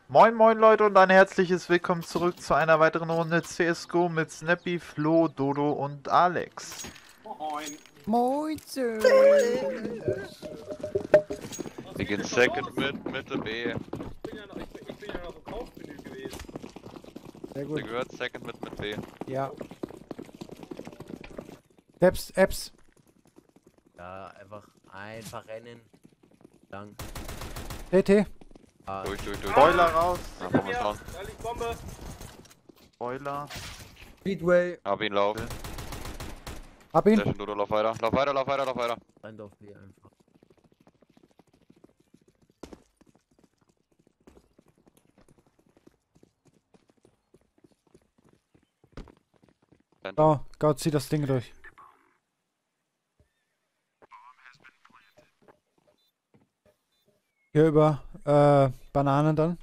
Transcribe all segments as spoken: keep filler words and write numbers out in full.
Moin moin Leute und ein herzliches Willkommen zurück zu einer weiteren Runde C S G O mit Snappy, Flo, Dodo und Alex. Moin. Moin. Wir gehen Second mit, Mitte B. Ich bin ja noch, ich bin, ich bin ja noch im Kaufmenü gewesen. Sehr Ihr gut. gehört Second mit, mit B. Ja. Apps, Apps. Ja, einfach, einfach rennen. Lang. T T. Ah, Durch, durch, durch. Boiler raus. Na, Hinter komm, wir mir, schauen. da liegt Bombe. Boiler. Speedway. Hab ihn, lauf. Hab Sehr ihn. schön, Dodo, lauf weiter. Lauf weiter, lauf weiter, lauf weiter. Rennt auf B einfach. So, Gott, zieh das Ding durch. Hier über äh, Bananen dann.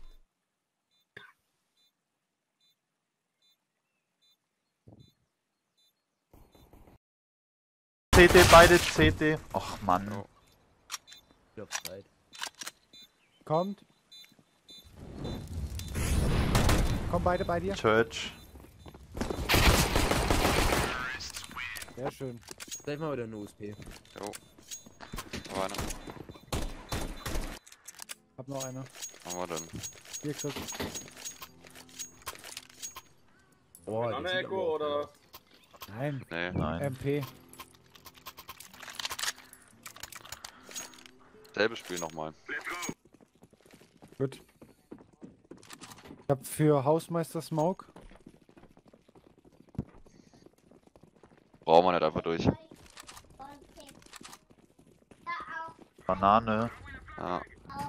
C T, beide C T. Och Mann. Oh. Ich hab Zeit. Kommt. Kommen beide bei dir. Church. Sehr schön. Sag mal wieder eine U S P. Jo. Aber einer. Hab noch eine. Machen wir dann. Hier, Chris. Oh, Banane die sieht Echo aber auch oder? aus. Nein. Nee. Nein. M P. Selbes Spiel nochmal. Gut. Ich hab für Hausmeister Smoke. Brauchen wir nicht einfach durch. Banane. Ja.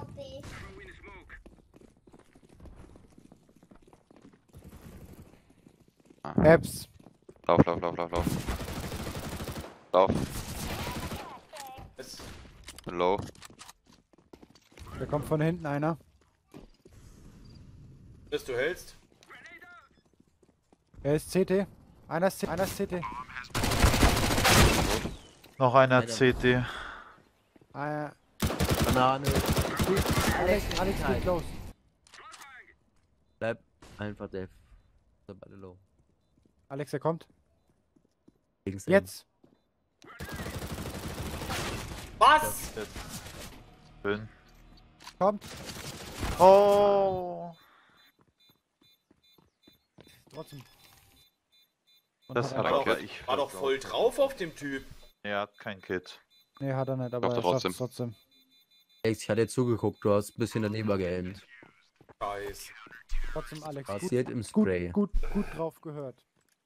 Apps. Lauf, lauf, lauf, lauf, lauf. Lauf. Es, Bin low. Da kommt von hinten einer. bis du hältst. Er ist C T. Einer ist C T. Einer ist C T. Noch einer Einer. C T. Ah, Banane. Alex, Alex geht los. Bleib einfach Dave. Sind alle low. Alex, er kommt. Gegen Sam. Jetzt. Was? Schön. Kommt. Oh. Trotzdem. Und Das hat hat er- er- War doch, Okay, ich war doch voll drauf auf dem Typ. Er hat kein Kit. Nee, hat er nicht, aber Doch, er trotzdem. schafft's trotzdem. Alex, ich hatte dir zugeguckt, du hast ein bisschen daneben geaimt. Scheiß. Trotzdem, Alex. Passiert im gut, Spray. gut, gut, gut drauf gehört.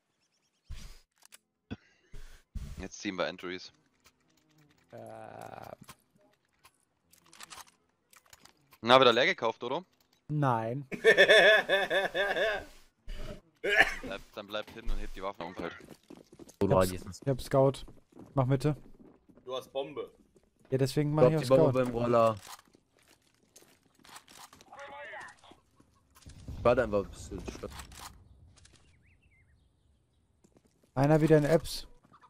Jetzt ziehen wir Entries. Äh, Na, wieder leer gekauft, oder? nein. Bleib, dann bleibt hinten und hebt die Waffen auf halt. Oder hab's- Jesus. Ich hab Scout. Mach Mitte. Du hast Bombe. Ja, deswegen Ich mach ich glaub, auch die Bombe Scout. beim Roller. Warte einfach, bis du stopp. Einer wieder in Apps.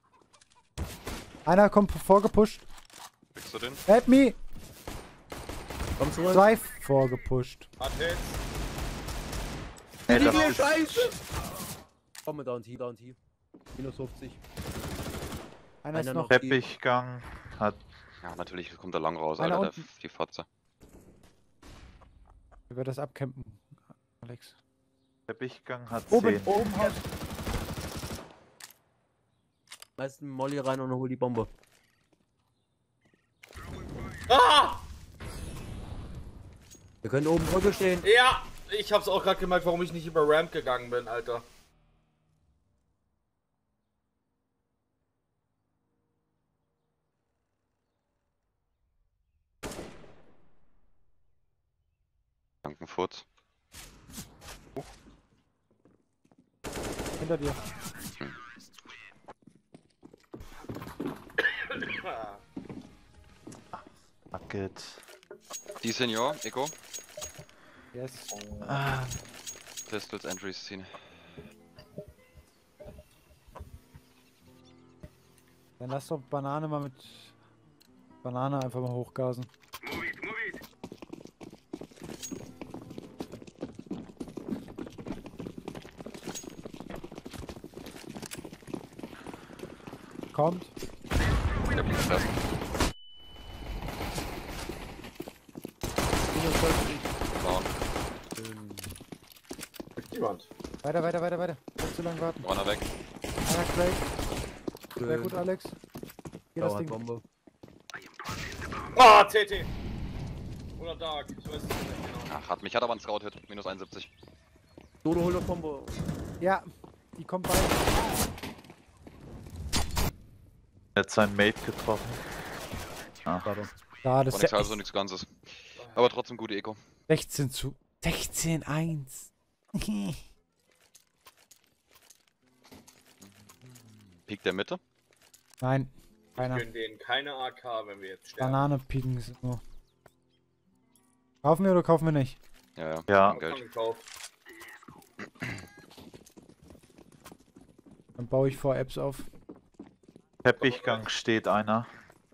Einer kommt vorgepusht. Kriegst du den? Help me! Komm zurück. Zwei vorgepusht. Hat Hits. Ey, das Die ist Scheiße! Komm mit Down T, Down T. Minus fünfzig. Einer ist Einer noch. noch. Teppichgang. Hat Ja, natürlich kommt er lang raus, Einer Alter, der, unten. die Fotze. Wie wird das abcampen, Alex? Teppichgang hat Oben, zehn. oben Haus. Meisten Molly rein und hol die Bombe. Ah! Wir können oben Brücke stehen. Ja! Ich hab's auch gerade gemerkt, warum ich nicht über Ramp gegangen bin, Alter. Dankenfurz. Hinter dir. Bucket. Die Senior, Echo. Yes. Ah, Pistols, Entries ziehen. Dann lass doch Banane mal mit Banane einfach mal hochgasen. Kommt. Der blinkt fest. Down. Niemand. Weiter, weiter, weiter, weiter. Nicht zu lange warten. Runner weg. Einer Craig. Sehr gut, Alex. Hier das Dauert Ding. Bombe. Ah, T T. Oder Dark. Ich weiß es nicht genau. Ach, hat mich hat aber ein Scout-Hit. Minus einundsiebzig. Dodo, hol doch Bombe. Ja, die kommt bei. Er hat seinen Mate getroffen. Warte. Ja, das War ist nichts ja halbes und nichts Ganzes. Aber trotzdem gute Eco. sechzehn zu. sechzehn eins. Peak der Mitte. Nein, Wir keiner. können denen keine A K, wenn wir jetzt sterben. Banane pieken ist nur. Kaufen wir oder kaufen wir nicht? Ja, ja. Ja. Kein Geld. Gekauft. Dann baue ich vor Apps auf. Teppichgang steht einer.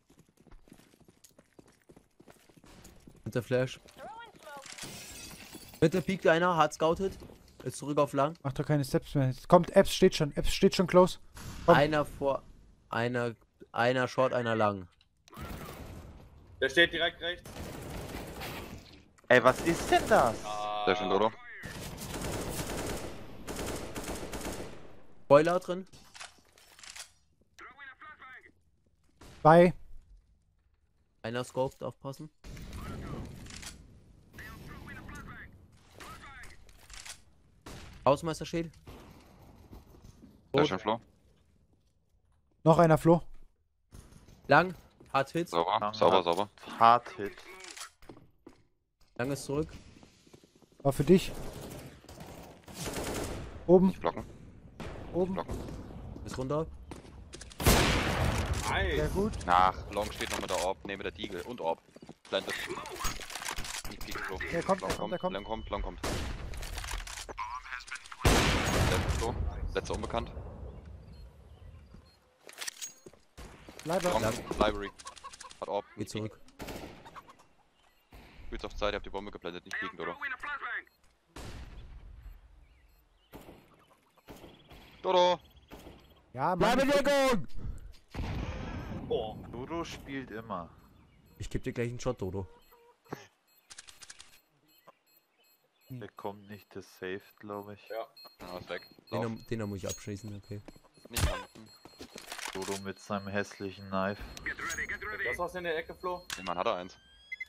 Hinter Flash. Mitte piekt einer, hart scoutet. Ist zurück auf lang. Mach doch keine Steps mehr. Es kommt, Apps steht schon. Apps steht schon close. Komm. Einer vor. Einer. Einer short, einer lang. Der steht direkt rechts. Ey, was ist denn das? Sehr schön, Dodo. Boiler drin. Bei. Einer scoped, aufpassen. Hausmeisterschild. Sehr schön, Flo. Noch einer Flo. Lang. Hard Hits. Sauber, Lang sauber, hat- sauber. Hard Hit. Lang ist zurück. War für dich. Oben, Nicht blocken. oben. blocken. Ist runter. Sehr Nice. gut. Nach, Long steht noch mit der Orb, ne, mit der Deagle und Orb. Blended. Nicht Peak, Flo. Der kommt, Long der kommt, der kommt. Long kommt, Long kommt. Letzter Flo. Letzter unbekannt. Leider. Long, Library. Hat Orb. Geht zurück. Spielt's auf Zeit, ihr habt die Bombe geblendet, nicht fliegen, Dodo. Dodo! Ja, Mann. Deckung! Oh. Dodo spielt immer. Ich geb dir gleich einen Shot, Dodo. Der kommt nicht, der saved, glaube ich. Ja. Ah, ist weg. Den, Lauf. da- den da muss ich abschießen, okay. Nicht tanken. Dodo mit seinem hässlichen Knife. Das war's in der Ecke, Flo. Nee, Mann, hat er eins.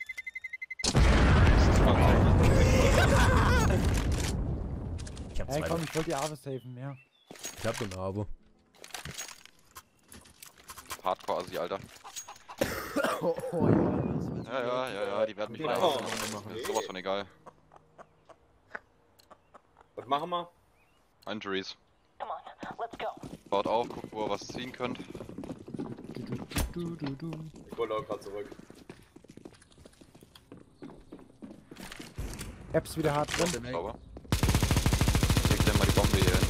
Ich hab Ey, zwei. komm, ich wollte die Arme saven, ja. Ich hab den Abo. Hardcore-Assi, Alter. Oh, oh ja. Ja, ja, ja, ja, die werden mich wieder Oh. ausmachen. Das ist sowas von egal. Was machen wir? Injuries. Baut auf, guckt, wo ihr was ziehen könnt. Du, du, du. Ich wollte auch gerade zurück. Apps wieder hart drin. Sauber. Leg dir mal die Bombe hier hin.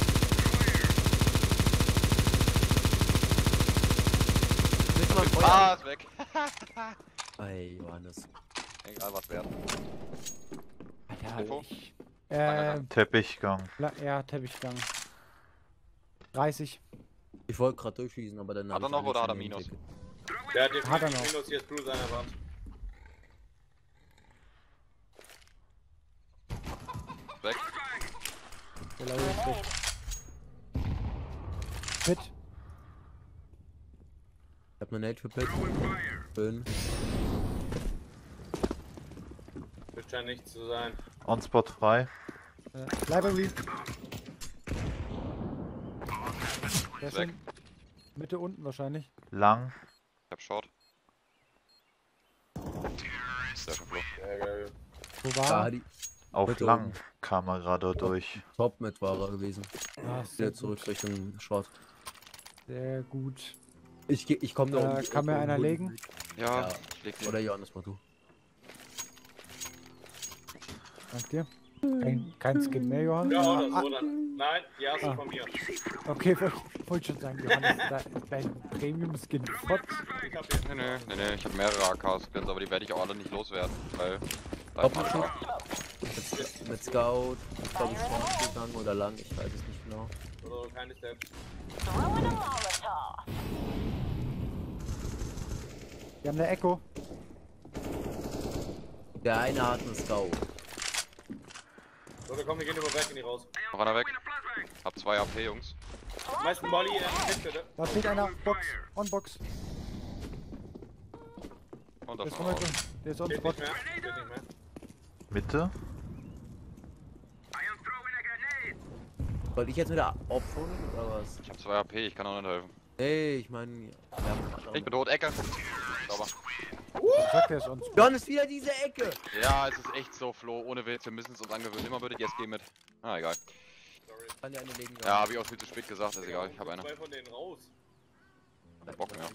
Willst du mal Feuer? Ah, ist weg. Ey, Johannes. Egal, was wert. Alter, Info? ich, äh, Teppichgang. La- ja, Teppichgang. dreißig. Ich wollte gerade durchschießen, aber dann. Hat hab er ich noch Alex oder hat er daneben Minus? geklickt. Der hat Hat er den noch. Minus, hier ist Blue seiner Wand. Weg. Der Lauri ist weg. Mit. Ich hab ne Nate für Pit. Schön. Wird ja nichts zu sein. On-Spot frei. Äh, Library. Der Ist ist weg. in Mitte unten wahrscheinlich. Lang. Ich hab Short. Sehr schön, Flo. Sehr geil. Wo war Da er? die Auf Bitte lang oben. kam er gerade durch. Top mit war er gewesen. Ah, sehr Wieder zurück gut. Richtung Short. Sehr gut. Ich, geh- ich komm da Da um die kann mir Ecke einer und hol legen. die- Ja, Ja. ich leg den. Oder Johannes, mach du. Dank dir. Kein, kein Skin mehr, Johannes? Ja, oder Ah, so dann. Nein, die hast du Ah. von mir. okay, wollte wollt schon sagen, Johannes, da, dein Premium-Skin fort. Ich hab den. Nee, nee, nee, nee, ich hab mehrere A K-Skins, aber die werde ich auch alle nicht loswerden, weil... Doppelschuss. Mit, mit Scout, glaube ich, vorne gegangen oder lang, ich weiß es nicht genau. Oder keine Steps. Throwing a Molotov. Wir haben eine Echo. Der eine hat einen Scout. So, wir kommen, wir gehen über Balcony raus. Noch einer weg. Hab zwei A P, Jungs. Die meisten Molly in den Pit, bitte. Da steht einer. Box. On Box. Und Der ist davon on raus. Der ist on Steht Spot. nicht mehr. Steht nicht mehr. Mitte? Soll ich jetzt wieder aufholen oder was? Ich hab zwei A P, ich kann auch nicht helfen. Nee, ich meine. Wir haben Ich bin tot, Ecke. Sauber. Ich sag, der ist on Spot. John ist wieder diese Ecke! Ja, es ist echt so, Flo. Ohne Witz, wir müssen es uns angewöhnen. Immer würde ich jetzt gehen mit. Ah, egal. Sorry. Kann ja eine legen. Ja, hab ich auch viel zu spät gesagt, ist egal. Ich hab eine. Zwei von denen raus. Bock mehr.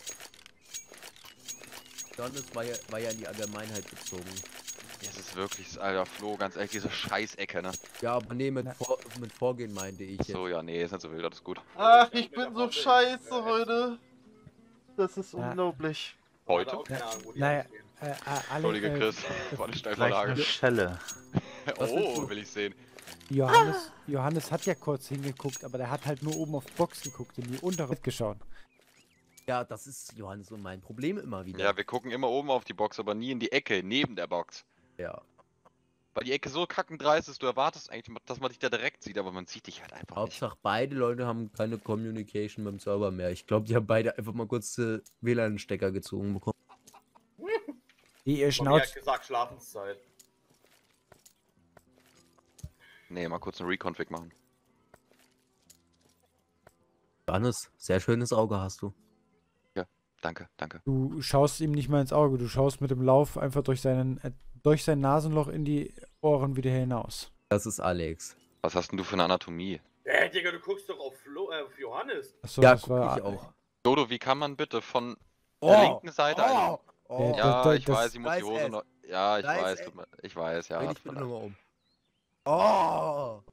John ist, war, ja, war ja in die Allgemeinheit gezogen. Es ist wirklich, alter Flo, ganz ehrlich, diese Scheißecke, ne? Ja, aber nee, mit, Na. Vor, mit Vorgehen meinte ich jetzt. So, ja, nee, ist nicht so wild, das ist gut. Ach, ich bin so scheiße heute. Das ist Ja. unglaublich. Heute? Auch keine Ahnung, wo die Naja, alles stehen. äh, äh, alle, Entschuldige, äh, Chris. War eine Gleich Steilvorlage. eine Schelle. Was willst Oh, du? will ich sehen. Johannes, Johannes hat ja kurz hingeguckt, aber der hat halt nur oben auf die Box geguckt, in die untere geschaut. Ja, das ist Johannes und mein Problem immer wieder. Ja, wir gucken immer oben auf die Box, aber nie in die Ecke, neben der Box. Ja. Weil die Ecke so kackendreist ist, du erwartest eigentlich, dass man dich da direkt sieht, aber man sieht dich halt einfach nicht. Hauptsache beide Leute haben keine Communication mit dem Server mehr. Ich glaube, die haben beide einfach mal kurz äh, W L A N-Stecker gezogen bekommen. Die ihr Bobby hat Schnauz. gesagt, Schlafenszeit. Nee, mal kurz einen Reconfig machen. Johannes, sehr schönes Auge hast du. Danke, danke. Du schaust ihm nicht mal ins Auge, du schaust mit dem Lauf einfach durch, seinen, äh, durch sein Nasenloch in die Ohren wieder hinaus. Das ist Alex. Was hast denn du für eine Anatomie? Äh, Digga, du guckst doch auf, Flo, äh, auf Johannes. Achso, Ja, das guck war. ich auch. Dodo, wie kann man bitte von Oh, der linken Seite eine... oh. Ja, das- ich das- weiß, ich muss die Weiß Hose es. noch... Ja, ich Weiß weiß, es. tut mir- ich weiß, ja. Dreh hat dich bitte verdammt. nochmal um. Oh!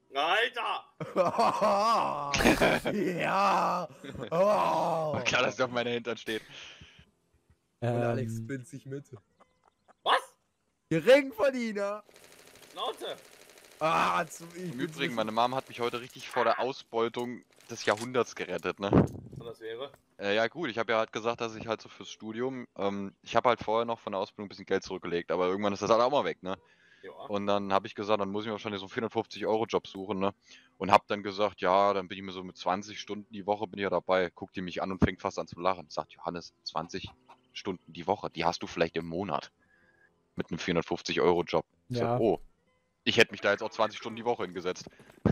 Alter! Ja! Oh! Klar, dass der auf meiner Hintern steht. Und Alex Ähm, spinnt sich mit. Was? Geringverdiener! Schnauze! Ah, zu, ich Im bin Übrigen, so- meine Mom hat mich heute richtig vor der Ausbeutung des Jahrhunderts gerettet, ne? Und das wäre? Äh, ja gut, ich habe ja halt gesagt, dass ich halt so fürs Studium, ähm, ich habe halt vorher noch von der Ausbildung ein bisschen Geld zurückgelegt, aber irgendwann ist das halt auch mal weg, ne? Ja. Und dann habe ich gesagt, dann muss ich mir wahrscheinlich so einen vierhundertfünfzig Euro Job suchen, ne? Und habe dann gesagt, ja, dann bin ich mir so mit zwanzig Stunden die Woche bin ich ja dabei. Guckt die mich an und fängt fast an zu lachen. Sagt Johannes, zwanzig Stunden die Woche, die hast du vielleicht im Monat. Mit einem vierhundertfünfzig Euro Job. Ich Ja. sag, oh, ich hätte mich da jetzt auch zwanzig Stunden die Woche hingesetzt.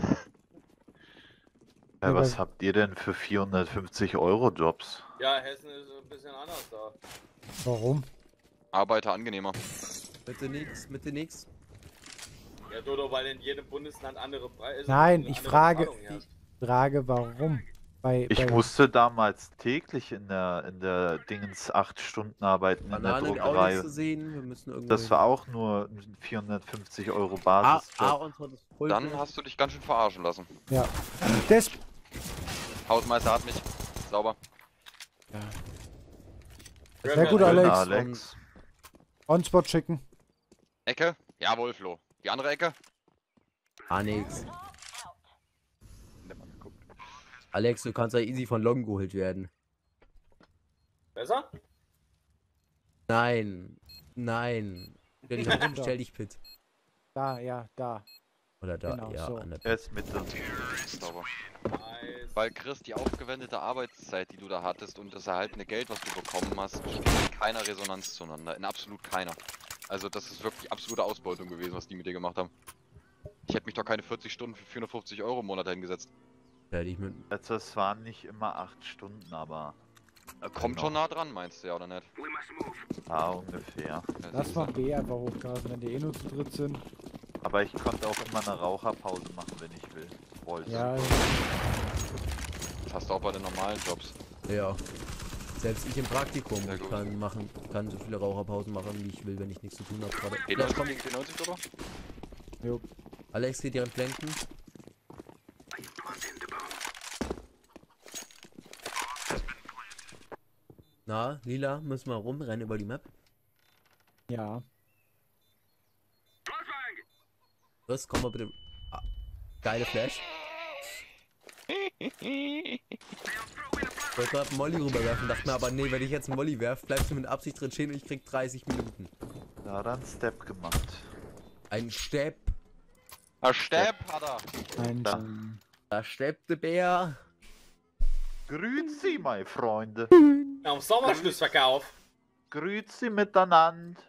Ja, Ja, was weil- habt ihr denn für vierhundertfünfzig Euro Jobs? Ja, Hessen ist ein bisschen anders da. Warum? Arbeiter angenehmer. Bitte nix, bitte nix. Ja, Dodo, weil in jedem Bundesland andere Preise. Nein, eine ich andere frage, Bezahlung herrscht. ich frage, warum? Bei, Ich bei, musste damals täglich in der in der Dingens acht Stunden arbeiten in der Bananen auch nicht Druckerei. zu sehen. Wir müssen irgendwie. Das war auch nur ein vierhundertfünfzig Euro Ah, Basisjob. Aarons hat das voll Dann schön. hast du dich ganz schön verarschen lassen. ja. Das, Hausmeister hat mich. Sauber. sehr gut, Schöner Alex. Alex. On-Spot schicken. Ecke? Jawohl, Flo. Die andere Ecke? Ah, nix. Nimm mal geguckt. Alex, du kannst ja easy von Long geholt werden. Besser? Nein. Nein. Stell dich, Runter. stell dich Pit. Da, ja, da. Oder da, Genau, ja, so. an der Er ist Mitte. Sauber. Nice. Weil Chris, die aufgewendete Arbeitszeit, die du da hattest und das erhaltene Geld, was du bekommen hast, steht in keiner Resonanz zueinander. In absolut keiner. Also das ist wirklich absolute Ausbeutung gewesen, was die mit dir gemacht haben. Ich hätte mich doch keine vierzig Stunden für vierhundertfünfzig Euro im Monat hingesetzt. Stell dich mit. Also es waren nicht immer acht Stunden, aber Äh, Kommt Genau. schon nah dran, meinst du ja, oder nicht? ja, ungefähr. Ja, Lass siehst mal du. B einfach hochgrasen, wenn die eh nur zu dritt sind. Aber ich konnte auch immer eine Raucherpause machen, wenn ich will. Wollte. Ja, Das hast du auch bei den normalen Jobs. Ja. Selbst ich im Praktikum Sehr gut. kann machen, kann so viele Raucherpausen machen, wie ich will, wenn ich nichts zu tun habe gerade. P neunzig gegen P neunzig, oder? jo. Alex geht ihren Flanken. Na, Lila, müssen wir rumrennen über die Map. Ja. Chris, komm mal bitte. Ah, geile Flash. Ich wollte gerade einen Molly rüberwerfen, dachte mir aber, nee, wenn ich jetzt einen Molly werf, bleibst du mit Absicht drin stehen und ich krieg dreißig Minuten. Da hat er einen Step gemacht. Ein Stepp. Ah, Stepp hat er. Ein Da. Da steppt der Bär. Grüezi, meine Freunde. Am Sommerschlussverkauf. Grüezi miteinander.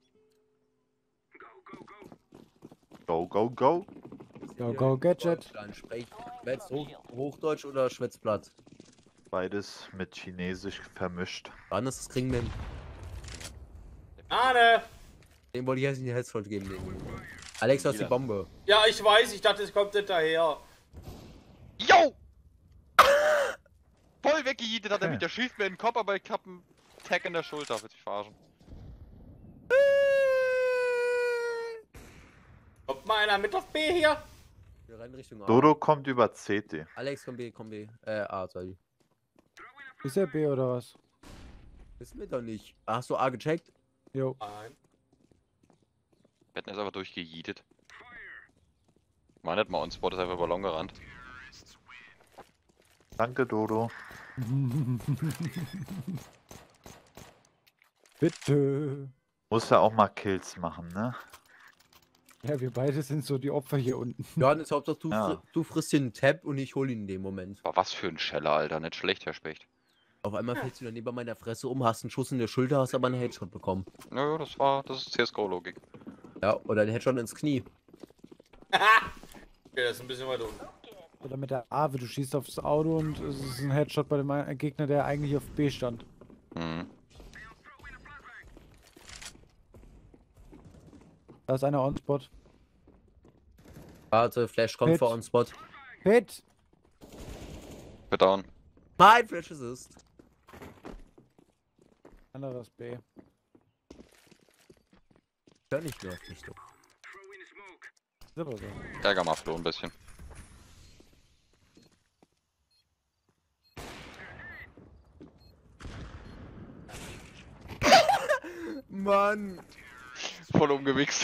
Go, go, go. Go, go, Gadget. Dann sprech. Schwätzt Hoch Hochdeutsch oder Schwätzblatt? Beides mit Chinesisch vermischt. Wann ist das kriegen wir hin? Arne! Den wollte ich jetzt in die Headshot geben. Den. Alex, du hast die Bombe. Ja, ich weiß, ich dachte, es kommt hinterher. Yo! Voll weggejietet hat er Okay. mich. Der schießt mir in den Kopf, aber ich hab einen Tag in der Schulter. Willst du mich verarschen? Kommt mal einer mit auf B hier? Wir rennen Richtung A. Dodo kommt über C T. Alex, komm B, komm B. Äh, A, sorry. Ist er B oder was? Wissen wir doch nicht. Hast du A gecheckt? Jo. Nein. Wir hätten jetzt einfach durchgejietet. War nicht mal on Spot, ist einfach über Long gerannt. Danke, Dodo. Bitte. Muss ja auch mal Kills machen, ne? Ja, wir beide sind so die Opfer hier unten. Johannes, Hauptsache du, Ja. fri du frisst den Tab und ich hol ihn in dem Moment. Aber was für ein Scheller, Alter. Nicht schlecht, Herr Specht. Auf einmal fällst du dann neben meiner Fresse um, hast einen Schuss in der Schulter, hast aber einen Headshot bekommen. Nö, das war, das ist C S G O-Logik. Ja, oder einen Headshot ins Knie. Okay, das ist ein bisschen weit unten. Oder mit der A, du schießt aufs Auto und es ist ein Headshot bei dem ein- Gegner, der eigentlich auf B stand. Mhm. Da ist einer on-spot. Warte, Flash kommt Hit. vor on Spot. Hit! Wird down. Nein, Flash ist. Anderes B. Hör nicht mehr auf dich, du. Ist aber so. Ärger mal Flo ein bisschen. Mann! Voll umgewichst.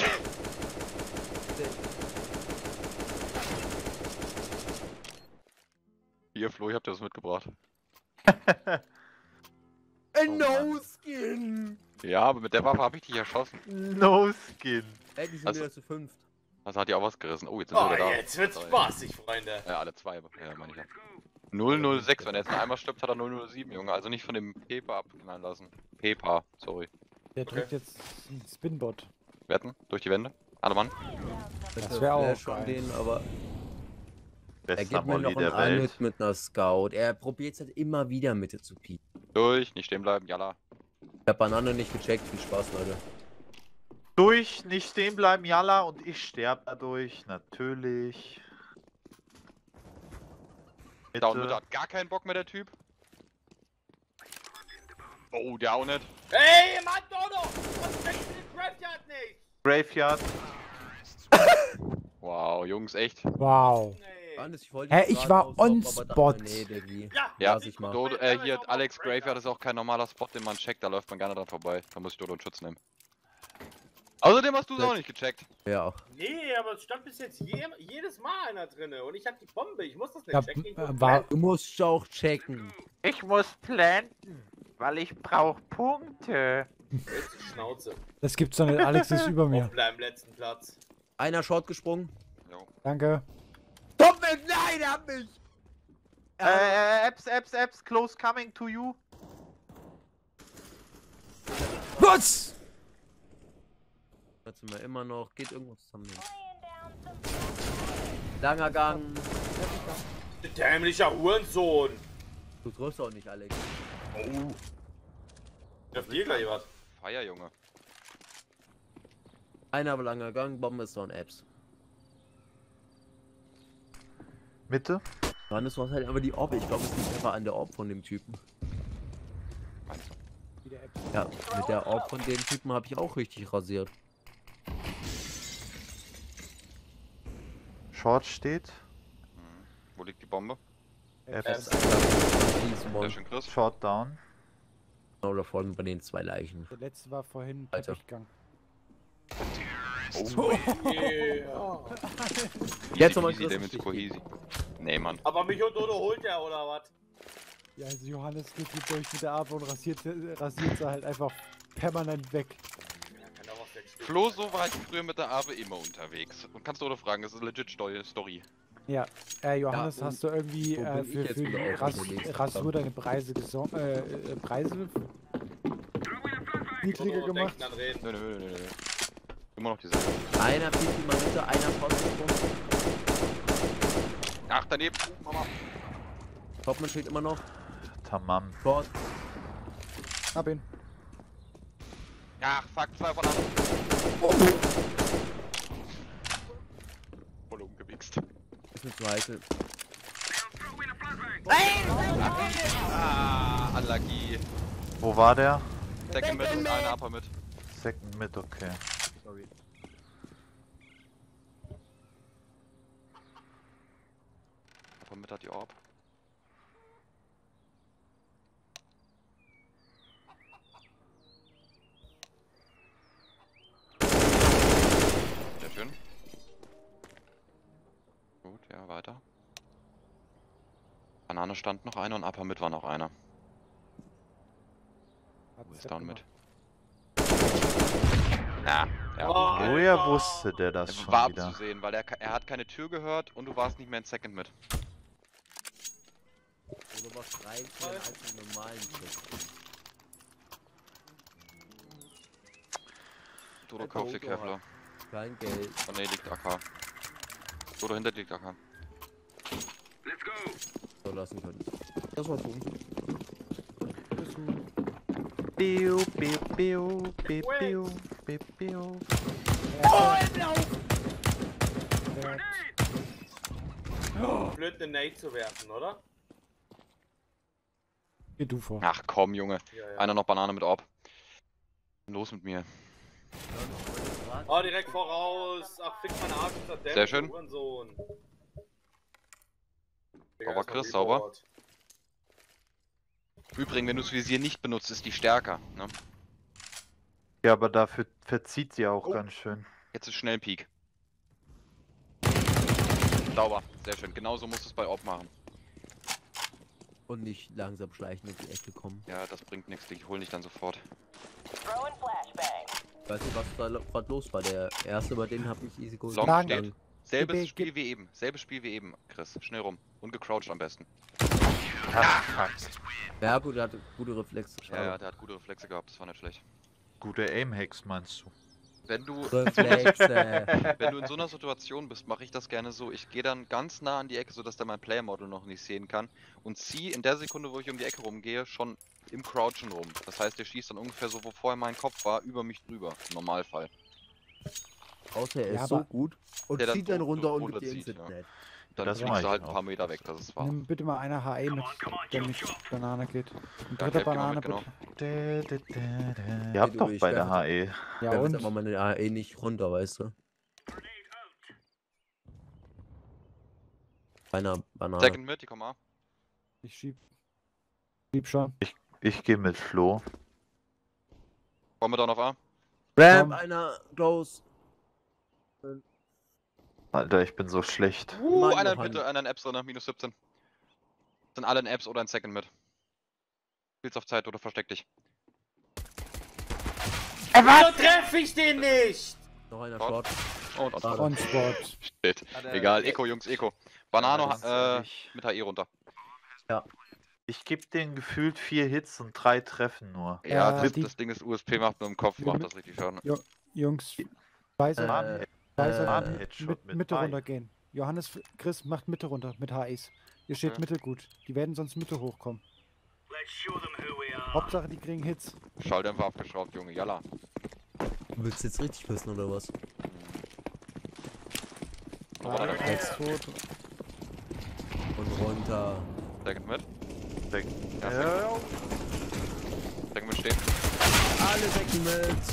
Hier, Flo, ich hab dir das mitgebracht. Ein Oh Mann. No-Skin! Ja, aber mit der Waffe habe ich dich erschossen. No Skin. Ey, die sind Also- wieder zu fünft. Also hat die auch was gerissen. Oh, jetzt sind Oh, wir wieder da. jetzt wird's Drei. spaßig, Freunde. Ja, alle zwei. Ja, meine ich ja. null null sechs, wenn er jetzt noch einmal stirbt, hat er null null sieben, Junge. Also nicht von dem Pepa abknallen lassen. Pepa, sorry. Der drückt jetzt einen Spinbot. Wetten? Durch die Wände? Alle Mann? Das wäre auch Flash von geil. denen, aber er Bester gibt mir Molly noch der einen Welt. Unhit mit einer Scout. Er probiert es halt immer wieder Mitte zu pieken. Durch, nicht stehen bleiben, jalla. Ich hab Banane nicht gecheckt. Viel Spaß, Leute. Durch, nicht stehen bleiben, Jalla, und ich sterbe dadurch, natürlich. Down Bitte. mit hat gar keinen Bock mehr, der Typ. Oh, der auch nicht. Hey, Mann, Dodo! Was denkst du den Graveyard nicht? Graveyard. Wow, Jungs, echt. Wow. Nee. Johannes, ich wollte Hä, dich ich fragen, war aufs on Top, aber dachte Spot. mir, Nee, Diggi. Ja, Ja, Lass ich mal. Dodo, äh, hier, Alex Graveyard ist auch kein normaler Spot, den man checkt, da läuft man gerne dran vorbei. Da muss ich Dodo in Schutz nehmen. Außerdem hast du es auch nicht gecheckt. Ja. Nee, aber es stand bis jetzt je, jedes Mal einer drinne und ich hab die Bombe, ich muss das nicht Ja, checken. Ich äh, muss war- Du musst auch checken. Ich muss planten, weil ich brauche Punkte. Jetzt die Schnauze. Das gibt's doch nicht. Alex ist über mir. Auf deinem letzten Platz. Einer Short gesprungen. Jo. Danke. Komm mit! Nein, er hat mich! Äh, äh, Apps, Apps, Apps, close coming to you. Was? Jetzt sind wir immer noch. Geht irgendwo zusammen hin. Langer Gang. Du dämlicher Hurensohn. Du triffst auch nicht, Alex. Oh. Ich auf dir gleich was. Feier, Junge. Einer aber langer Gang. Bombe ist on Apps. Mitte. Johannes, du hast halt aber die Orb. Ich glaube, es liegt einfach an der Orb von dem Typen. Meinst du? Ja, mit der Orb von dem Typen habe ich auch richtig rasiert. Short steht. Mhm. Wo liegt die Bombe? Apps. Please, Sehr one. schön, Chris. Short down. Oder vorne bei den zwei Leichen. Der letzte war vorhin Alter. Teppichgang. Oh, Yeah. Jetzt nochmal easy, Chris. Damage, Cohesi. Nee, Mann. Aber mich und Dodo holt er oder was? Ja, also Johannes geht hier durch mit der Arme und rasiert, rasiert sie halt einfach permanent weg. Ja, kann auch was wegspielen. Flo, so war ich früher mit der Abe immer unterwegs. Und kannst du oder fragen, das ist eine legit Sto- Story. Ja, äh, Johannes, Ja, und hast du irgendwie wo äh, bin ich für, jetzt für die wieder Ras unterwegs? Rasur deine Preise geso äh, äh, Preise niedriger Oder gemacht? denken, dann reden. Nö, nö, nö, nö, nö. Immer noch dieselbe. Einer fliegt in Mitte, einer trotzdem. Ach, daneben. Oh, Mama. Topman steht immer noch. Tamam. Short. Hab ihn. Ach, fuck, zwei von anderen. Voll umgewichst. Ist nicht so heikel. Ah, Allergie. Wo war der? Second mit und eine Upper mit. Second Mid, okay. Sorry. Upper mit hat die Orb. Sehr schön. Gut, ja, weiter. Banane stand noch einer und Upper mit war noch einer. Wo ist down mit? Ja, ja. Oh, Woher Alter. wusste der das schon War wieder? abzusehen, weil er, er hat keine Tür gehört und du warst nicht mehr in Second mit. Oder was rein für den als einen normalen Trick. Dodo Der kauft dir Dodo Kevlar. Kein Geld. Oh ne, liegt A K. Dodo hinter dir liegt A K. So lassen können. Das war dumm. Biu, biu, biu, biu, biu, biu, biu. Blöd, eine Nate zu werfen, oder? Geh du vor. Ach komm, Junge. Ja, ja. Einer noch Banane mit Orb. Los mit mir. Oh, direkt voraus. Ach, fick mein Arsch, ist das der Sehr schön. Hurensohn. Digga, Sauber, erstmal Chris, sauber. Reboard. Übrigens, wenn du das Visier nicht benutzt, ist die stärker. Ne? Ja, aber dafür verzieht sie auch Oh. ganz schön. Jetzt ist schnell Peak. Sauber, sehr schön. Genauso musst du es bei Orb machen. Und nicht langsam schleichen in die Ecke kommen. Ja, das bringt nichts. Ich hol dich dann sofort. Weißt du, was da gerade los war? Der erste, bei dem hab ich easy geholt. Long Lang. steht. Selbes Gib- Spiel gib- wie eben. Selbes Spiel wie eben, Chris. Schnell rum. Und gecrouched am besten. Ah, fuck. Ja gut, er hatte gute Reflexe. Ja, ja, der hat gute Reflexe gehabt. Das war nicht schlecht. Gute Aim-Hacks meinst du? Wenn du, Reflexe. wenn du in so einer Situation bist, mache ich das gerne so. Ich gehe dann ganz nah an die Ecke, sodass der mein Player-Model noch nicht sehen kann. Und ziehe in der Sekunde, wo ich um die Ecke rumgehe, schon im Crouchen rum. Das heißt, der schießt dann ungefähr so, wo vorher mein Kopf war, über mich drüber. Im Normalfall. Außer er ist Ja, so aber- gut und Der dann zieht dann so runter und gibt runterzieht, dir Instant ja. Net. Dann Das fliegst mach du ich halt ein auch. paar Meter weg, das ist wahr. Nimm bitte mal eine H E mit, der nicht Banane geht. Ein Ja, dritter helft dir mal Banane mit, genau. bitte. Dä, dä, dä, dä. Ihr habt du, doch ich bei der werfe- H E. Ja Ja, und? und? aber meine A E nicht runter, weißt du? Einer Banane. Second mit, die kommen A. Ich schieb. Schieb schon. Ich gehe mit Flo. Kommen wir dann auf A. Ramp, Komm. einer close. Alter, ich bin so schlecht. Uh, Mann, einer in Johann. Mitte, einer in Apps drin, minus siebzehn. Sind alle in Apps oder in Second mit. Spielst auf Zeit oder versteck dich. Wieso treffe ich den nicht? Noch einer Short. Short. Und Ah, On Spot. Shit. Egal, Eco, Jungs, Eco. Banano Ganz äh, ehrlich, mit H E runter. ich gebe denen gefühlt vier Hits und drei Treffen nur. Ja, Äh, das, die- das Ding ist, U S P macht nur im Kopf, Die macht mit- das richtig Schaden. Jungs, Weißer, Äh, Weißer, Arm Headshot mit, mit Mitte bei. runtergehen. Johannes, Chris, macht Mitte runter mit H Es. Ihr steht Ja. Mitte gut. Die werden sonst Mitte hochkommen. Hauptsache, die kriegen Hits. Schalldämpfer abgeschraubt, Junge, jalla. Du willst jetzt richtig wissen, oder was? Aber dann Eins tot. Und runter. Second mit. Sek- Ja, Ja, Second mit stehen. Alle weg mit!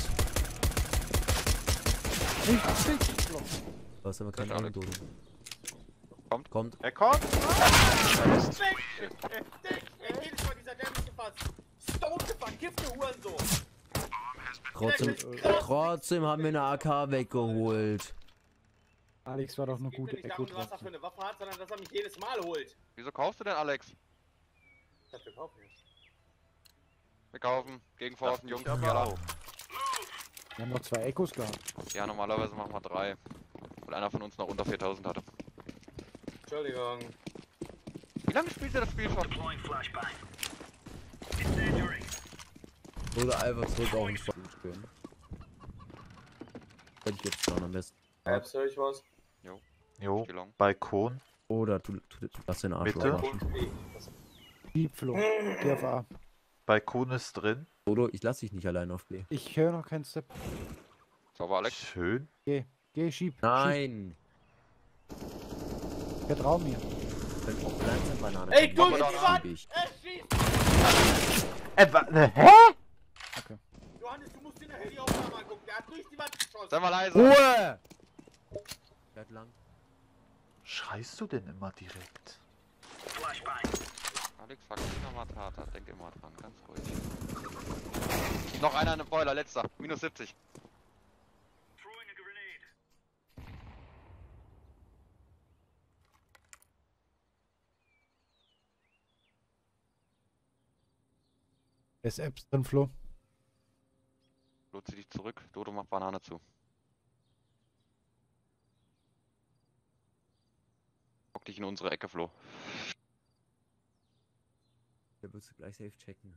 Nicht, nicht. Du hast aber keine Ja, Ahnung, Dodo. Kommt. Kommt. er kommt. Dick! Dick! Jedes Mal dieser dämliche Pass. Stone vergiftete Hurensohn. Trotzdem, trotzdem haben wir eine A K weggeholt. Alex war doch eine Es geht gute mir nicht darum, Echo was er für drauf. eine Waffe hat, sondern dass er mich jedes Mal holt. Wieso kaufst du denn, Alex? dachte, wir kaufen jetzt. Wir kaufen. Gegen Forsten, Jungs. aber Ja, auch. Wir haben noch zwei Echos gehabt. ja, normalerweise machen wir drei. Weil einer von uns noch unter viertausend hatte. Entschuldigung. Wie lange spielt ihr das Spiel schon? Oder einfach zurück auf den Spot spielen. Hätte ich jetzt schon am besten. Apps, höre ich was? Jo, Gelungen. Balkon. Oder du, du, du lass den Arsch Bitte? waschen. Und E. Was- Die Flo. Geh auf A. Balkon ist drin. Odo, ich lass dich nicht allein auf B. Ich höre noch keinen Step. Sauber, Alex. Schön. Geh. Geh, schieb. Nein! Schieb. Vertrau mir. Wenn auch langsam Banane Ey, kommt, du, dann die schieb Wand! ich. Er schießt! Äh, wa- ne, hä? Johannes, du musst dir nachher die Aufnahme angucken. Der hat durch die Wand geschossen. Sei mal leise. Ruhe! Bleibt lang. Schreist du denn immer direkt? Alex, Hakuna Matata, denk immer dran, ganz ruhig. Noch einer in einem Boiler, letzter. Minus siebzig. Es Apps drin, Flo. Flo, zieh dich zurück. Dodo macht Banane zu. Hock dich in unsere Ecke, Flo. Der wirst du gleich safe checken.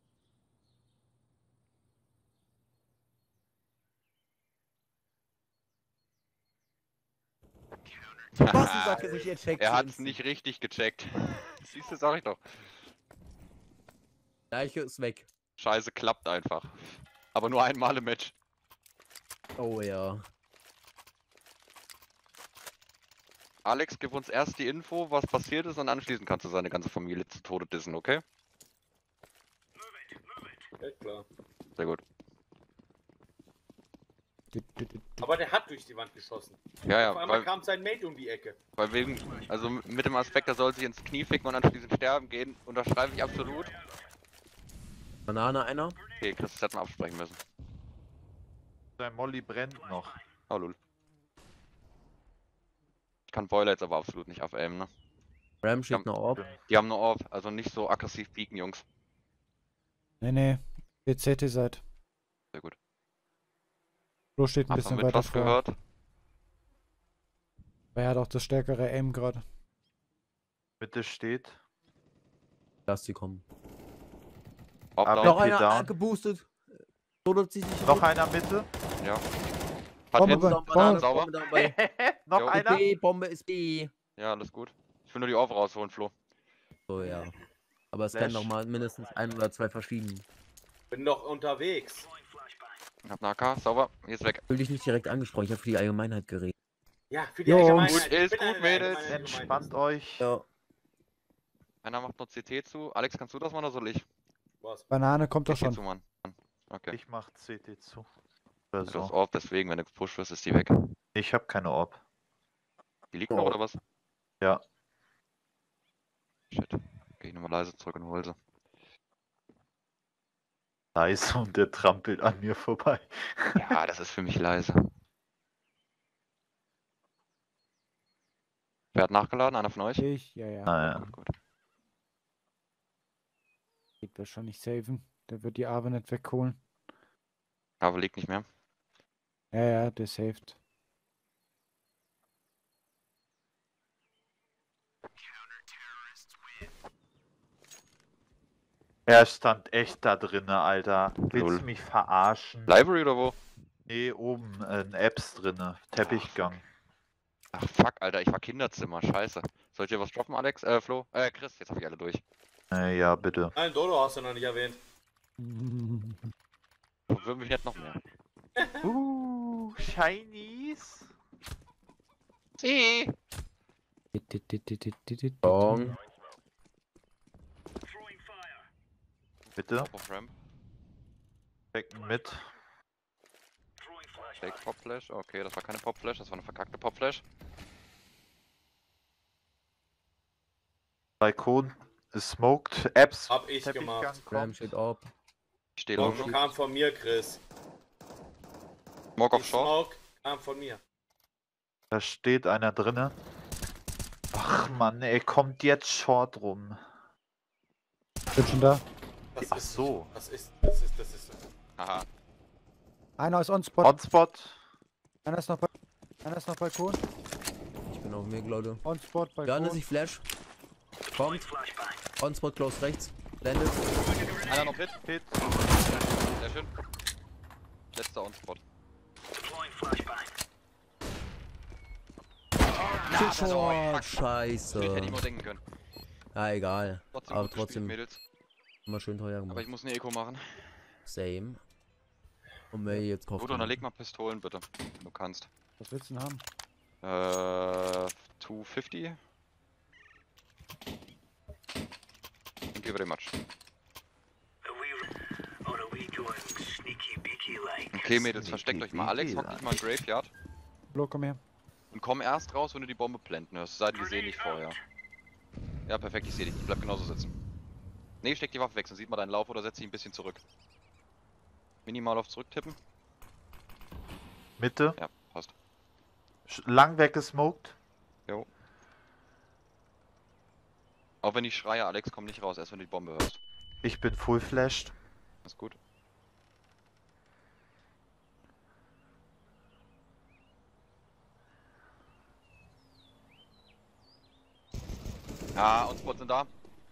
Was du sagst, dass ich jetzt check? Er hat's nicht richtig gecheckt. Siehst du, sag ich doch. Gleiche ist weg. Scheiße, klappt einfach. Aber nur einmal im Match. Oh ja. Alex, gib uns erst die Info, was passiert ist, und anschließend kannst du seine ganze Familie zu Tode dissen, okay? Ja, klar. Sehr gut. Aber der hat durch die Wand geschossen. Ja, ja, Auf einmal weil, kam sein Mate um die Ecke. weil wegen, also mit dem Aspekt, er soll sich ins Knie ficken und anschließend sterben gehen, unterschreibe ich absolut. Banane einer. Okay, Chris, das hätten wir absprechen müssen. Dein Molly brennt noch. Oh lol. Ich kann Boiler jetzt aber absolut nicht aufaimen, ne? Ram schickt Ja. noch Orb. Die haben nur Orb, also nicht so aggressiv pieken, Jungs. Nee, nee. B Z T seid. Sehr gut. Flo steht ein Hat bisschen man mit weiter was vor. gehört? Weil er hat auch das stärkere Aim gerade. Mitte steht. Lass die kommen. Orb Aber- down. Noch Okay, einer down. ah, geboostet. Oder zieht sich Noch einer Mitte. Ja. Bombe Hat bei- Hits, Bombe, Bananen Banane, sauber. Bombe dabei. Noch Jo. einer. B, Bombe ist B. Ja, alles gut. Ich will nur die Orb rausholen, Flo. So, ja. Aber es Flash. kann noch mal mindestens ein oder zwei verschieden. Bin noch unterwegs. Ich hab eine A K, sauber. Hier ist weg. Ich will dich nicht direkt angesprochen, ich habe für die Allgemeinheit geredet. Ja, für die Jo, Allgemeinheit. gut, Ich ist bin gut, eine Mädels. Allgemeinheit Entspannt gemeint. euch. Ja. Einer macht nur C T zu. Alex, kannst du das machen oder soll ich? Was? Banane kommt doch C T schon. zu, Mann. Okay. Ich mach C T zu. Oder Du hast so. Orb, deswegen, wenn du gepusht wirst, ist die weg. Ich hab keine Orb. Die liegt noch, Oh. oder was? Ja. Shit. Geh ich nochmal leise zurück und hol sie. Leise und der trampelt an mir vorbei. Ja, das ist für mich leise. Wer hat nachgeladen? Einer von euch? Ich, ja, ja. Naja. Gut, gut. Geht das schon nicht saven. Der wird die Arve nicht wegholen. Aber liegt nicht mehr. Ja, ja, der saved. Er stand echt da drinne, Alter. Willst Lol. du mich verarschen? Library oder wo? Nee, oben äh, in Apps drinne. Teppichgang. Ach fuck, Alter, ich war Kinderzimmer, scheiße. Soll ich dir was droppen, Alex? Äh, Flo? Äh, Chris, jetzt hab ich alle durch. Äh, ja, bitte. Nein, Dodo hast du noch nicht erwähnt. Verwirr mich nicht noch mehr. Uh, Shinies. Sie. Bong. Bitte. Top of Ramp. Becken mit. Fake Pop Flash. Okay, das war keine Pop Flash, das war eine verkackte Pop Flash. Balkon ist smoked. Apps. Hab ich Teppichgang gemacht. Ram kommt. steht Orb. Ich stehe Smoke long. kam von mir, Chris. Smoke Die auf Short. Smoke kam von mir. Da steht einer drinne. Ach Mann, ey, kommt jetzt Short rum. Bin schon da. Das Ach ist, so. Das ist, das ist, das ist. Haha. Einer ist on Spot. Hotspot. Einer ist noch bei. Einer ist noch Balkon. Ich bin auf mir, Leute. On Spot, Balkon. Johannes, ich flash. Kommt. On Spot, close rechts. Landet. Einer noch Hit. Hit. Sehr schön. Letzter On-Spot. Ja, das war- oh, fuck. scheiße. Ich hätte ich nur denken können. Ja, egal. Trotzdem Aber gut gespielt, trotzdem Mädels. immer schön teuer Aber gemacht. ich muss eine Eco machen. Same. Und wer jetzt kauft. Gut, und dann leg mal Pistolen bitte, wenn du kannst. Was willst du denn haben? Äh, zweihundertfünfzig. Thank you very much. Okay, Mädels, versteckt euch mal. Alex, hock dich mal im Graveyard. Flo, komm her. Und komm erst raus, wenn du die Bombe blenden hörst. Seid ihr sehen dich vorher. Ja, perfekt, ich sehe dich. Ich bleib genauso sitzen. Nee, steck die Waffe weg, dann sieht man deinen Lauf oder setz dich ein bisschen zurück. Minimal auf zurücktippen. Mitte. Ja, passt. Sch- Lang weggesmoked. Jo. Auch wenn ich schreie, Alex, komm nicht raus, erst wenn du die Bombe hörst. Ich bin full flashed. Ist gut. Ja, und Spots sind da.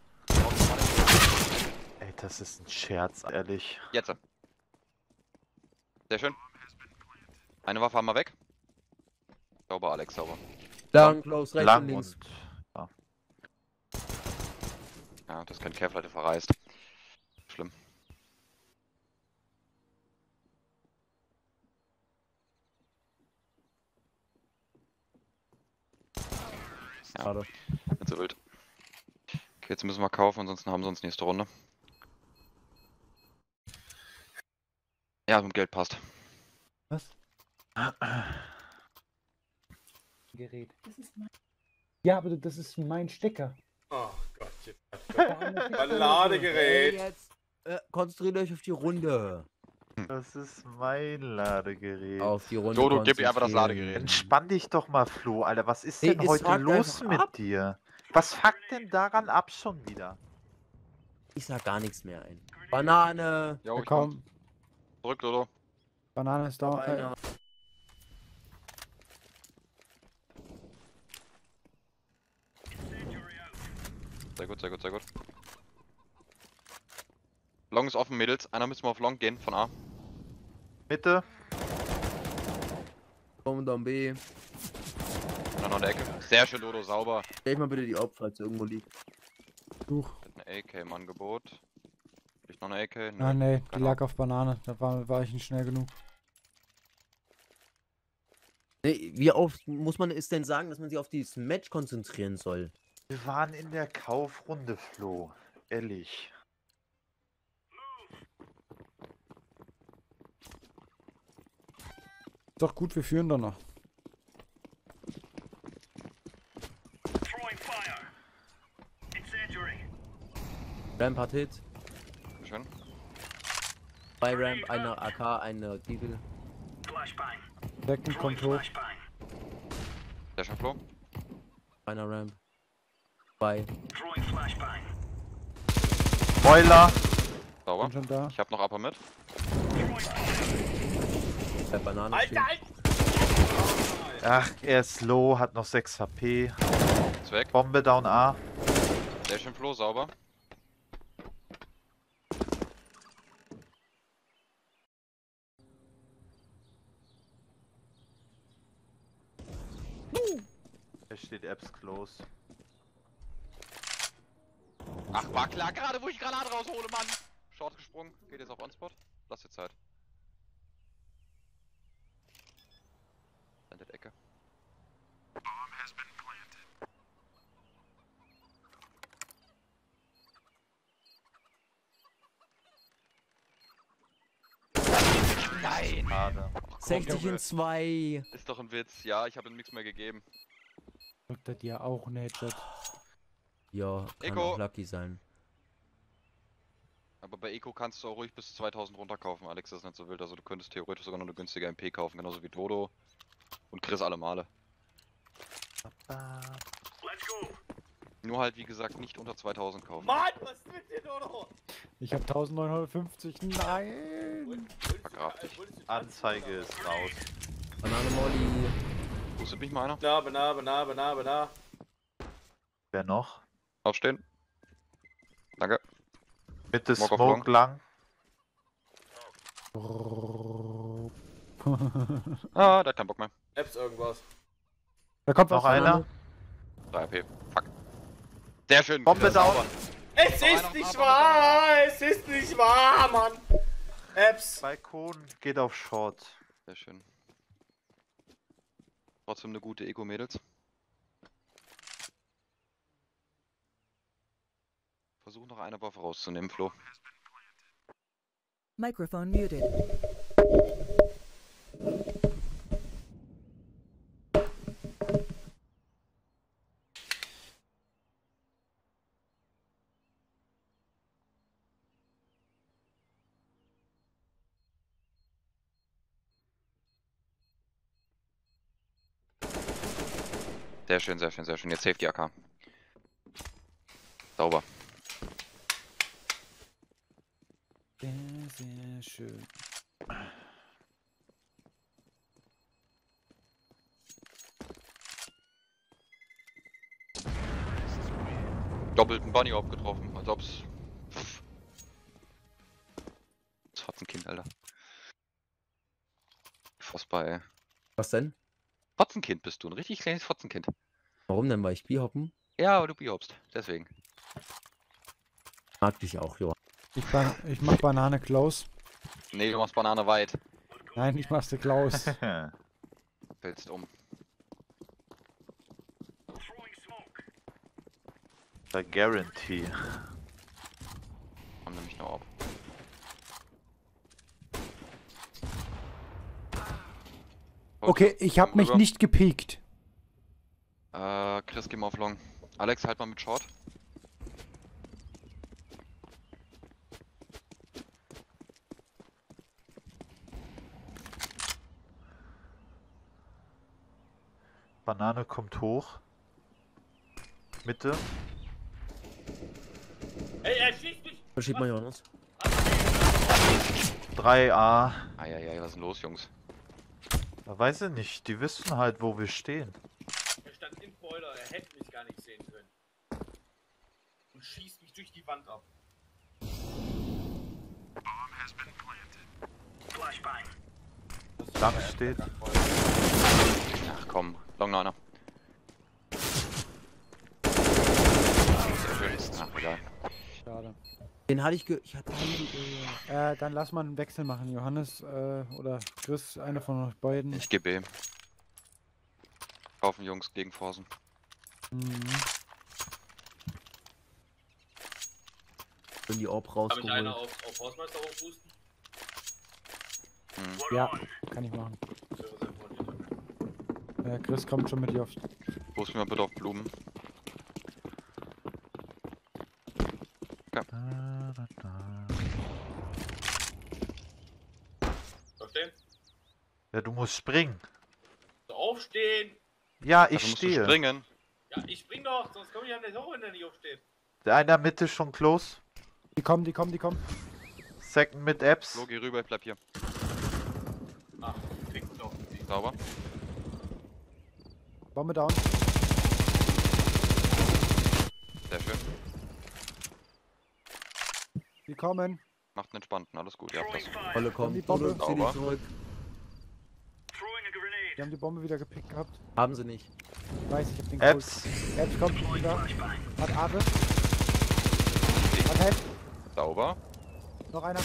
Ey, das ist ein Scherz, ehrlich. Jetzt. Sehr schön. Eine Waffe haben wir weg. Sauber, Alex, sauber. Lang, close rechts und Lang links. und... Ja. Ja, das ist kein Kehrfleite verreist. Schlimm. Ja, Schade. nicht so wild. Okay, jetzt müssen wir kaufen, ansonsten haben sie uns nächste Runde. Ja, mit Geld passt. Was? Gerät. Ja, aber das ist mein Stecker. Oh Gott. Hey, Ladegerät. jetzt äh, konzentriert euch auf die Runde. Das ist mein Ladegerät. Auf die Runde. Dodo, gib ihr einfach das konzentrieren. Ladegerät. Entspann dich doch mal, Flo, Alter. Was ist Nee, denn es heute fuckt los einfach mit ab. dir? Was fuckt denn daran ab schon wieder? Ich sag gar nichts mehr ein. Banane. Jo, Ja, ich komm. komm. Zurück, Dodo. Banane ist da. Äh, Einer. Sehr gut, sehr gut, sehr gut. Long ist offen, Mädels. Einer müssen wir auf Long gehen, von A. Mitte. Komm dann B. Und dann noch in der Ecke. Sehr schön, Dodo, sauber. Stell mal bitte die auf, falls irgendwo liegt. Tuch. Eine A K im Angebot. Liegt noch eine A K? Ah, nee, die genau. lag auf Banane. Da war, war ich nicht schnell genug. Nee, wie oft muss man es denn sagen, dass man sich auf dieses Match konzentrieren soll? Wir waren in der Kaufrunde, Flo. Ehrlich. Ist doch gut, wir führen doch noch. Ramp hat Hit. Schön. Bei Ramp, eine A K, eine Deagle. Second kommt hoch. Sehr schön, Flo. Einer Ramp. Bei. Boiler. Sauber. Bin schon da. Ich hab noch Upper mit. Bei Banane steht. Alter, Alter. Ach, er ist low, hat noch sechs H P. Ist weg. Bombe down A. Sehr schön, Flo, sauber. Er steht Apps close. Ach, war klar, gerade wo ich Granate raushole, Mann. Short gesprungen. Geht jetzt auf On-Spot. Lass dir Zeit. Landet Ecke. Nein! Schade. sechzig in zwei. Ist doch ein Witz. Ja, ich habe ihm nichts mehr gegeben. Drückt er dir auch ein Headshot. Ja, kann Eko. auch Lucky sein. Aber bei Eco kannst du auch ruhig bis zweitausend runterkaufen. Alex, das ist nicht so wild. Also du könntest theoretisch sogar noch eine günstige M P kaufen. Genauso wie Dodo. Und Chris alle Male. Nur halt, wie gesagt, nicht unter zweitausend kaufen. Mann, was ist mit dir, Dodo? Ich hab neunzehnhundertfünfzig. Nein! Vergrabt dich. Anzeige ist raus. Banane Molly. Pustet mich mal einer? Na, na, na, na, na. Wer noch? Aufstehen. Danke. Mitte Smoke auf Smoke lang. Ah, der hat keinen Bock mehr. Apps irgendwas. Da kommt Noch was. einer? drei A P. Fuck. Sehr schön. Bombe wieder down. sauber. Es Noch ist einer, nicht noch einer, wahr! Es ist nicht wahr, Mann! Apps. Balkon geht auf Short. Sehr schön. Trotzdem eine gute Ego, Mädels. Versuch noch eine Waffe rauszunehmen, Flo. Microphone muted. Sehr schön, sehr schön, sehr schön. Jetzt Safety A K. Sauber. Sehr, sehr schön. Doppelten Bunny abgetroffen, als ob's. Pff. Das hat's ein Kind, Alter. Fassbar, ey. Was denn? Fotzenkind bist du, ein richtig kleines Fotzenkind. Warum denn? Weil ich Bierhoppen? Ja, aber du biobst, deswegen. Mag dich auch, Johann. Ich, ban ich mach Banane Klaus. Nee, du machst Banane weit. Nein, ich mach's der Klaus. Fällst um. Der Guarantee. Komm nämlich noch ab. Okay, ich hab komm mich rüber. nicht gepiekt. Äh, Chris, geh mal auf Long. Alex, halt mal mit Short. Banane kommt hoch. Mitte. Ey, er schießt mich! Verschieb mal, Johannes. drei A. Eieiei, was ist denn los, Jungs? Da weiß ich nicht. Die wissen halt, wo wir stehen. Er stand im Boiler, er hätte mich gar nicht sehen können. Und schießt mich durch die Wand ab. Lang steht. Ach komm, Long noch einer. Sehr schön. Ach, egal. Schade. Den hatte ich ge... Ich hatte... Äh, dann lass mal einen Wechsel machen. Johannes äh, oder Chris, einer von euch beiden. Ich geh B. Kaufen Jungs gegen Forsen. Mhm. Bin die Orb Kann mich einer rausgeholt. auf, auf Hausmeister hochboosten? Hm. Ja, kann ich machen. Äh, Chris kommt schon mit dir auf. Boost mir bitte auf Blumen. Da, da, da. Aufstehen? Ja, du musst springen. So, aufstehen! Ja, ich Dafür musst du stehe. springen. Ja, ich spring doch, sonst komme ich ja nicht hoch, wenn der nicht aufsteht. Der eine Mitte schon close. Die kommen, die kommen, die kommen. Second mit Apps. Flo, geh rüber, ich bleib hier. Ach, kriegst doch. Sauber. Bombe down. Sehr schön. Die kommen. Macht einen entspannten, alles gut, ihr habt das. Volle kommt. Die Bombe. Dodo, zieh dich Sauber. zurück. Die haben die Bombe wieder gepickt gehabt. Haben sie nicht. Ich weiß, ich hab den Apps. Cold. Apps kommt wieder. Hat Arte. Hat Head. Sauber. Noch einer.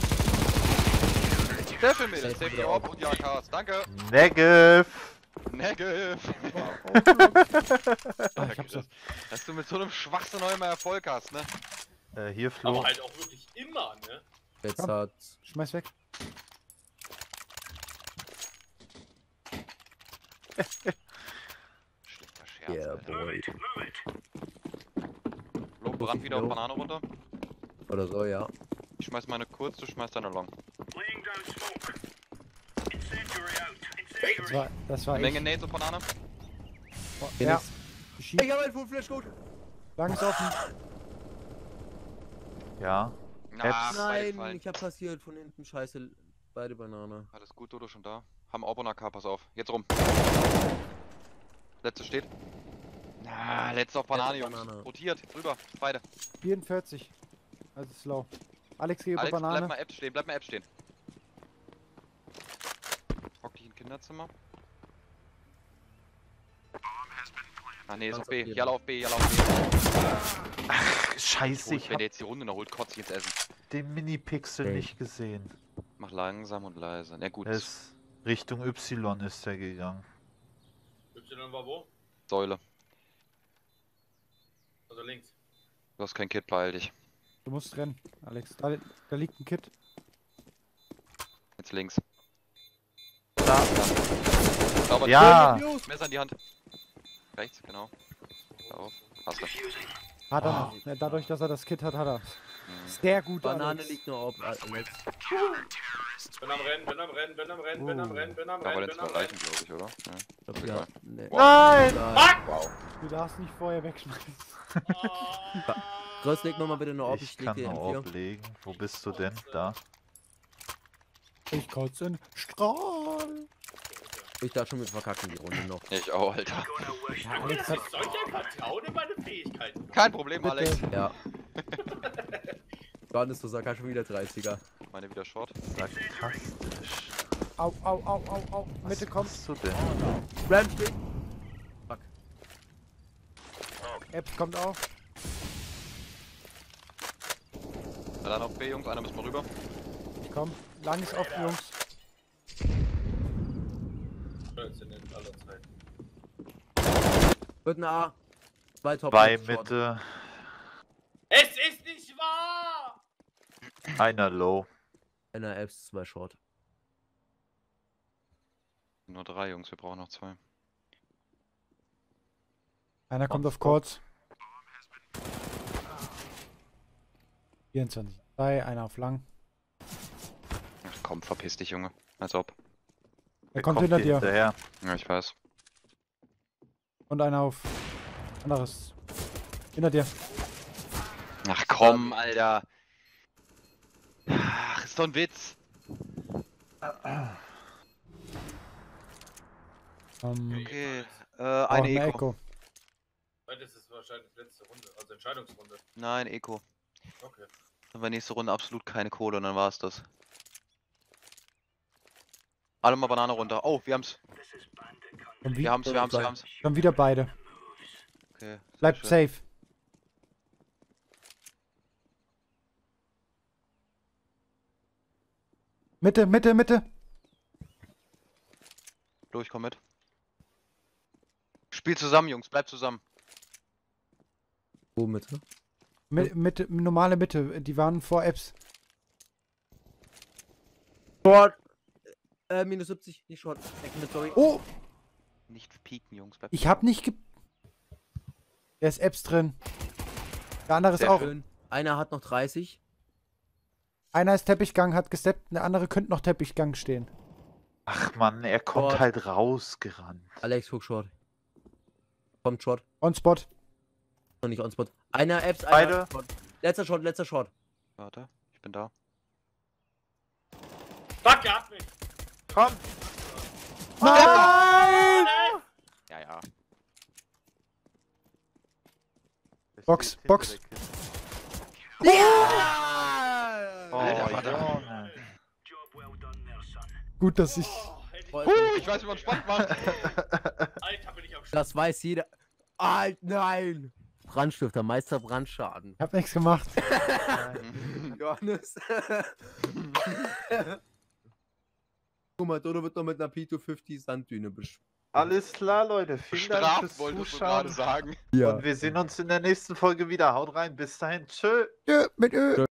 Sehr schön, Mädels. Safety Orb und die A Ks. Danke. Negative. Negative. Ah, ich hab's. Dass du mit so einem Schwachsinn noch immer Erfolg hast, ne? Äh, hier Aber Flo. halt auch wirklich immer, ne? Jetzt Komm. hat... Schmeiß weg. Schlechter Scherz, Yeah, Alter. boy. Flo, brand wieder auf Banane runter. Oder so, ja. Ich schmeiß meine kurz, du schmeißt deine Long. Das war, das war Eine Menge ich. Nades auf Banane. Oh, Den ja. ist- Ich schieb. Ich hab einen Full Flash gut. Lang ist offen. Ja. Na, Apps. beide Nein, fallen. ich hab passiert von hinten. Scheiße, beide Banane. Alles gut, Dodo schon da. Haben auch K, pass auf. Jetzt rum. Letzte steht. Na, letzte auf Banane, Letzte Jungs. Banane. Rotiert, rüber, beide. vierundvierzig. Also slow. Alex, geh über Alex, bleib Banane. mal Apps stehen, bleib mal Apps stehen. Hock dich im Kinderzimmer. Ah ne, ist Ganz auf B. auf jeden. Jalla auf B, Jalla auf B. Ach, Ich scheiße, hol, ich wenn hab der jetzt die Runde noch holt, kotze ich ins Essen. den Mini-Pixel Ey. nicht gesehen. Mach langsam und leise. Na gut, Er ist Richtung Y ist er gegangen. Y war wo? Säule. Also links. Du hast kein Kit, beeil dich. Du musst rennen, Alex. Da, da liegt ein Kit. Jetzt links. Da. Sauber. Ja. Messer in die Hand. Rechts, genau. Darauf. Hast du. Hat er noch. Ja, dadurch, dass er das Kit hat, hat er. Mhm. Sehr gut, Banane Alex. liegt nur auf, Alex. Bin am Rennen, bin am Rennen, bin am Rennen, bin am Oh. Rennen, bin am Da war Rennen, den bin am zwei Rennen. Leichen, glaube ich, oder? Ja. Ich glaub, Ist ja. egal. Nee. Nein! Nein. Wow. Du darfst nicht vorher wegschmeißen. Ah. Groß, leg nochmal bitte eine Orb, Ich ich leg kann dir eine M Orb vier. legen. Wo bist du denn? Da. Ich kotze in Strahl. Ich darf schon mit verkacken die Runde noch. Ich auch, Alter. Ja, Alex hat... Soll ich ein Vertrauen in meine Fähigkeiten? Kein Problem, Bitte. Alex. Ja. Dann ist Osaka schon wieder dreißiger. Meine wieder Short. Sarkastisch. Au, au, au, au, au. Was Mitte kommt. machst du denn? Ram steht. Fuck. Apps kommt auch. Na dann auf B, Jungs. Einer müssen wir rüber. Ich komm. Lang ist offen, Jungs. Scheiße, in aller Zeit. Wird ein A. Zwei Top. Bei Short. Mitte. Es ist nicht wahr! Einer low. Einer Apps, zwei Short. Nur drei, Jungs. Wir brauchen noch zwei. Einer kommt auf kurz. vierundzwanzig. Zwei, einer auf lang. Ach komm, verpiss dich, Junge. Als ob. Er kommt hinter dir. Hinterher. Ja, ich weiß. Und einer auf anderes. Hinter dir. Ach komm, Alter. Ach, ist doch ein Witz. Ähm, Okay. Äh, auch eine eine Eco. Echo. Das ist wahrscheinlich letzte Runde, also Entscheidungsrunde. Nein, Eco. Okay. Dann war nächste Runde absolut keine Kohle und dann war's das. Alle mal Banane runter. Oh, wir haben's. Und wie, Wir haben's, wir haben's, wir haben's. Schon wieder beide. Okay. sehr Bleibt schön. safe. Mitte, Mitte, Mitte. Durch, komm mit. Spiel zusammen, Jungs, bleibt zusammen. Wo Mitte? Mi Mitte, normale Mitte. Die waren vor Apps. Short. Äh, minus siebzig, nicht Short. Eck mit, sorry. Oh, Nicht pieken, Jungs, bleibt ich hab nicht ge... Der ist Apps drin. Der andere ist Sehr auch. Schön. Einer hat noch dreißig. Einer ist Teppichgang, hat gesteppt. Der andere könnte noch Teppichgang stehen. Ach Mann, er kommt Short. halt rausgerannt. Alex, guck Short. Kommt Short. On Spot. Noch nicht on Spot. Einer Apps, einer Beide. Short. Letzter Shot, letzter Shot. Warte, ich bin da. Fuck, er hat mich! Komm! Nein! Ja, ja. Der Box, steht Box. hinter der Kiste. Oh, Alter, warte. Junge. Gut, dass ich... Oh, hätte ich... Huh, ich weiß, wie man spannend macht. Alter, bin ich am Sch... Das weiß jeder. Alt, nein! Brandstifter, Meister Brandschaden. Ich hab nichts gemacht. Johannes. Guck mal, Dodo wird noch mit einer P zweihundertfünfzig Sanddüne besch... Alles klar, Leute. Vielen Dank Bestraft, fürs wolltest du Zuschauen. gerade sagen. Ja. Und wir sehen uns in der nächsten Folge wieder. Haut rein. Bis dahin. Tschö. Tschö, mit Ö.